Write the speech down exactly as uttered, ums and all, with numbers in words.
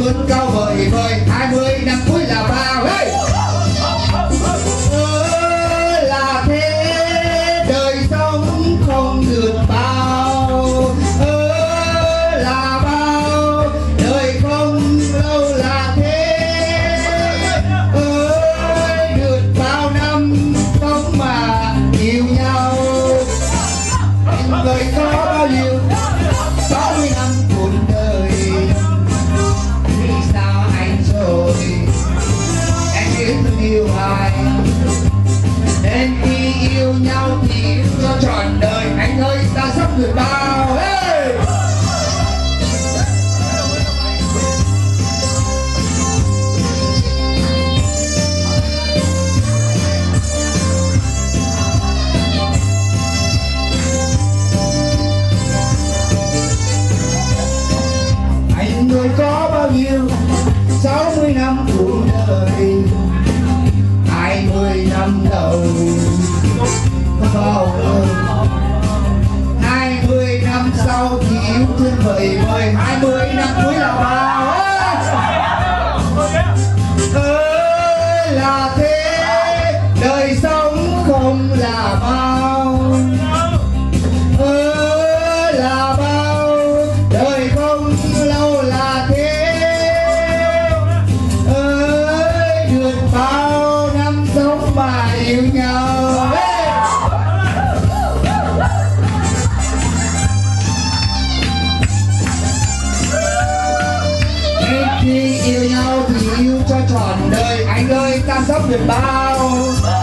vươn cao vời vời, hai mươi năm cuối là bao. Hey! Ơ là thế đời sống không được bao, ơ là bao đời không lâu là thế, ơi được bao năm sống mà yêu nhau. Anh người có bao nhiêu sáu mươi năm cuộc đời, vì sao anh rồi anh biết thương yêu ai, nên khi yêu nhau thì yêu cho trọn đời. Anh ơi ta sắp được bao. Hey! Anh người có bao nhiêu sáu mươi năm cuộc đời, hai mươi năm đầu bao ơi, hai mươi năm sau thì yêu thương vời vời, hai mươi năm cuối là bao. Ơi là thế đời sống không là bao, ơi là bao đời không lâu là thế, ơi được bao năm sống mà yêu nhau. Khi yêu nhau thì yêu cho trọn đời. Anh ơi ta sắp được bao.